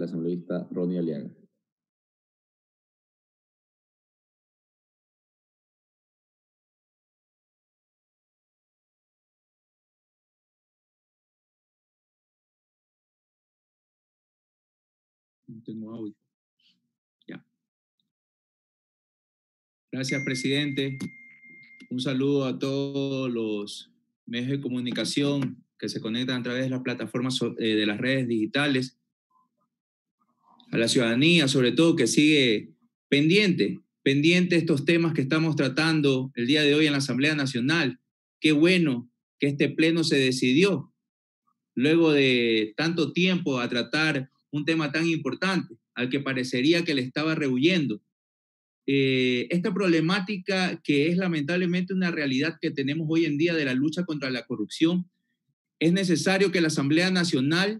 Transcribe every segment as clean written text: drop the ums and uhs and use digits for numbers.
el asambleísta Ronnie Aliaga. No tengo audio. Ya. Gracias, presidente. Un saludo a todos los medios de comunicación que se conectan a través de las plataformas de las redes digitales, a la ciudadanía, sobre todo, que sigue pendiente estos temas que estamos tratando el día de hoy en la Asamblea Nacional. Qué bueno que este pleno se decidió, luego de tanto tiempo, a tratar un tema tan importante, al que parecería que le estaba rehuyendo. Esta problemática, que es lamentablemente una realidad que tenemos hoy en día de la lucha contra la corrupción, es necesario que la Asamblea Nacional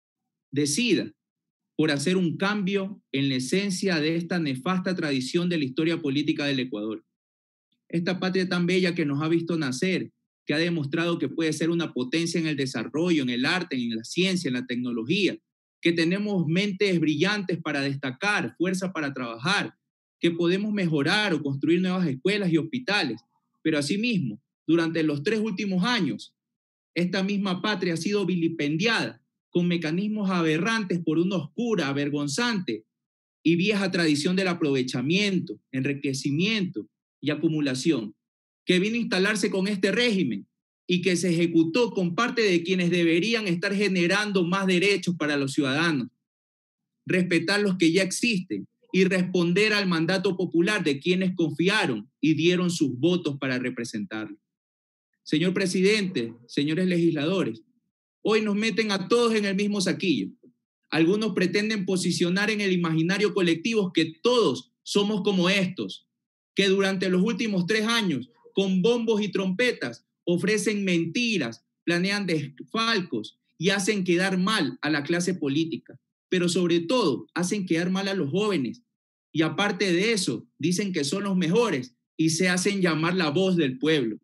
decida por hacer un cambio en la esencia de esta nefasta tradición de la historia política del Ecuador. Esta patria tan bella que nos ha visto nacer, que ha demostrado que puede ser una potencia en el desarrollo, en el arte, en la ciencia, en la tecnología, que tenemos mentes brillantes para destacar, fuerza para trabajar, que podemos mejorar o construir nuevas escuelas y hospitales. Pero asimismo, durante los 3 últimos años, esta misma patria ha sido vilipendiada con mecanismos aberrantes por una oscura, avergonzante y vieja tradición del aprovechamiento, enriquecimiento y acumulación, que vino a instalarse con este régimen y que se ejecutó con parte de quienes deberían estar generando más derechos para los ciudadanos, respetar los que ya existen y responder al mandato popular de quienes confiaron y dieron sus votos para representarlo. Señor presidente, señores legisladores, hoy nos meten a todos en el mismo saquillo. Algunos pretenden posicionar en el imaginario colectivo que todos somos como estos, que durante los últimos 3 años, con bombos y trompetas, ofrecen mentiras, planean desfalcos y hacen quedar mal a la clase política, pero sobre todo hacen quedar mal a los jóvenes. Y aparte de eso, dicen que son los mejores y se hacen llamar la voz del pueblo.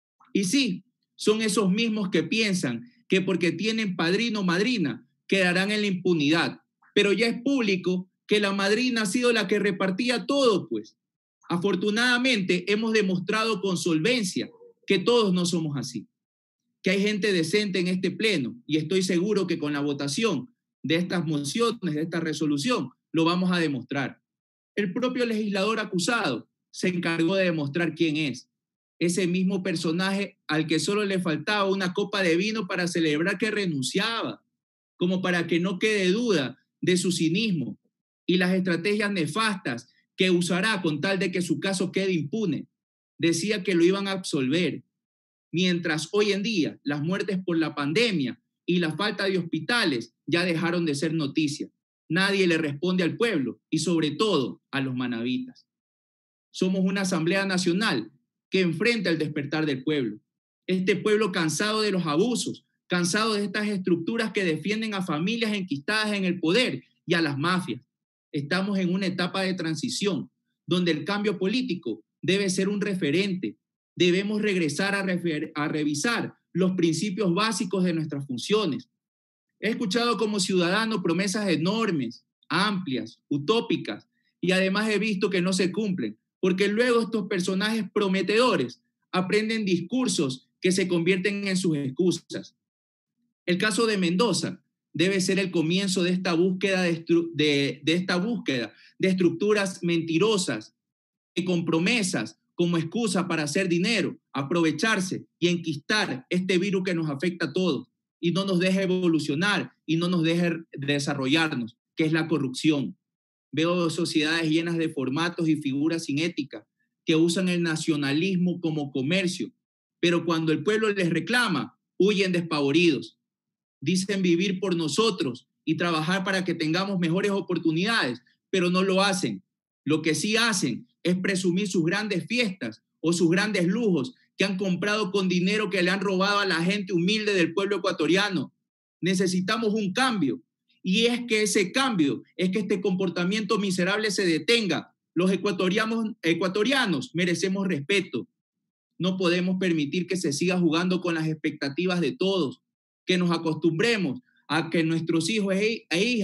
Y sí, son esos mismos que piensan que porque tienen padrino o madrina, quedarán en la impunidad. Pero ya es público que la madrina ha sido la que repartía todo, pues. Afortunadamente, hemos demostrado con solvencia que todos no somos así, que hay gente decente en este pleno, y estoy seguro que con la votación de estas mociones, de esta resolución, lo vamos a demostrar. El propio legislador acusado se encargó de demostrar quién es. Ese mismo personaje al que solo le faltaba una copa de vino para celebrar que renunciaba, como para que no quede duda de su cinismo y las estrategias nefastas que usará con tal de que su caso quede impune. Decía que lo iban a absolver, mientras hoy en día las muertes por la pandemia y la falta de hospitales ya dejaron de ser noticia. Nadie le responde al pueblo y sobre todo a los manavitas. Somos una Asamblea Nacional que enfrenta el despertar del pueblo. Este pueblo cansado de los abusos, cansado de estas estructuras que defienden a familias enquistadas en el poder y a las mafias. Estamos en una etapa de transición donde el cambio político debe ser un referente. Debemos regresar a revisar los principios básicos de nuestras funciones. He escuchado como ciudadano promesas enormes, amplias, utópicas, y además he visto que no se cumplen, porque luego estos personajes prometedores aprenden discursos que se convierten en sus excusas. El caso de Mendoza debe ser el comienzo de esta búsqueda de estructuras mentirosas que con promesas como excusa para hacer dinero, aprovecharse y enquistar este virus que nos afecta a todos y no nos deja evolucionar y no nos deja desarrollarnos, que es la corrupción. Veo sociedades llenas de formatos y figuras sin ética que usan el nacionalismo como comercio, pero cuando el pueblo les reclama, huyen despavoridos. Dicen vivir por nosotros y trabajar para que tengamos mejores oportunidades, pero no lo hacen. Lo que sí hacen es presumir sus grandes fiestas o sus grandes lujos que han comprado con dinero que le han robado a la gente humilde del pueblo ecuatoriano. Necesitamos un cambio. Y es que ese cambio es que este comportamiento miserable se detenga. Los ecuatorianos merecemos respeto. No podemos permitir que se siga jugando con las expectativas de todos, que nos acostumbremos a que nuestros hijos e hijas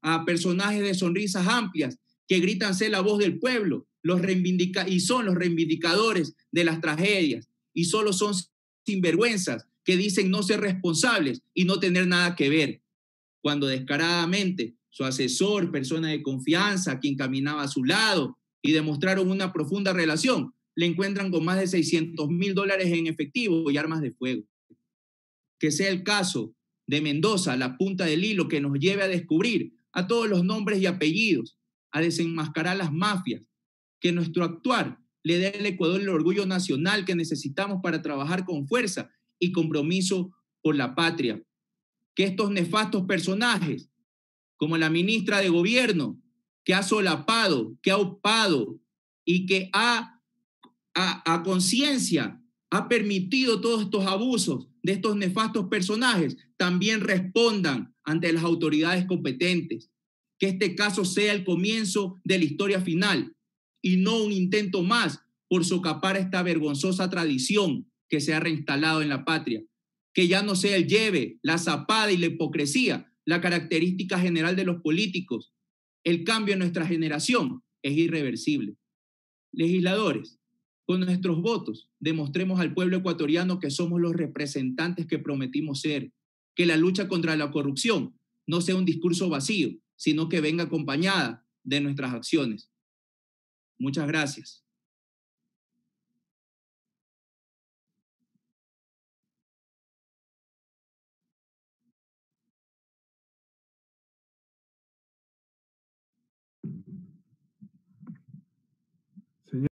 a personajes de sonrisas amplias que gritan ser la voz del pueblo, y son los reivindicadores de las tragedias, y solo son sinvergüenzas que dicen no ser responsables y no tener nada que ver, cuando descaradamente su asesor, persona de confianza, quien caminaba a su lado y demostraron una profunda relación, le encuentran con más de $600,000 en efectivo y armas de fuego. Que sea el caso de Mendoza, la punta del hilo que nos lleve a descubrir a todos los nombres y apellidos, a desenmascarar las mafias, que nuestro actuar le dé al Ecuador el orgullo nacional que necesitamos para trabajar con fuerza y compromiso por la patria. Que estos nefastos personajes, como la ministra de Gobierno, que ha solapado, que ha opado y que a conciencia ha permitido todos estos abusos de estos nefastos personajes, también respondan ante las autoridades competentes. Que este caso sea el comienzo de la historia final y no un intento más por socapar esta vergonzosa tradición que se ha reinstalado en la patria. Que ya no sea el lleve, la zapada y la hipocresía la característica general de los políticos. El cambio en nuestra generación es irreversible. Legisladores, con nuestros votos demostremos al pueblo ecuatoriano que somos los representantes que prometimos ser, que la lucha contra la corrupción no sea un discurso vacío, sino que venga acompañada de nuestras acciones. Muchas gracias.